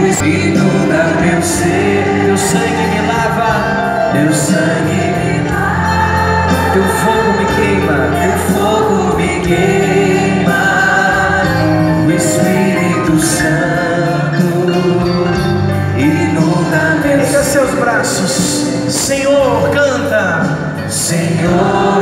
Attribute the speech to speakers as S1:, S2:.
S1: inunda meu ser, teu sangue me lava, teu sangue me lava, teu fogo me queima, teu fogo me queima, o Espírito Santo inunda meu ser.
S2: Erga seus braços, Senhor, canta,
S1: Senhor.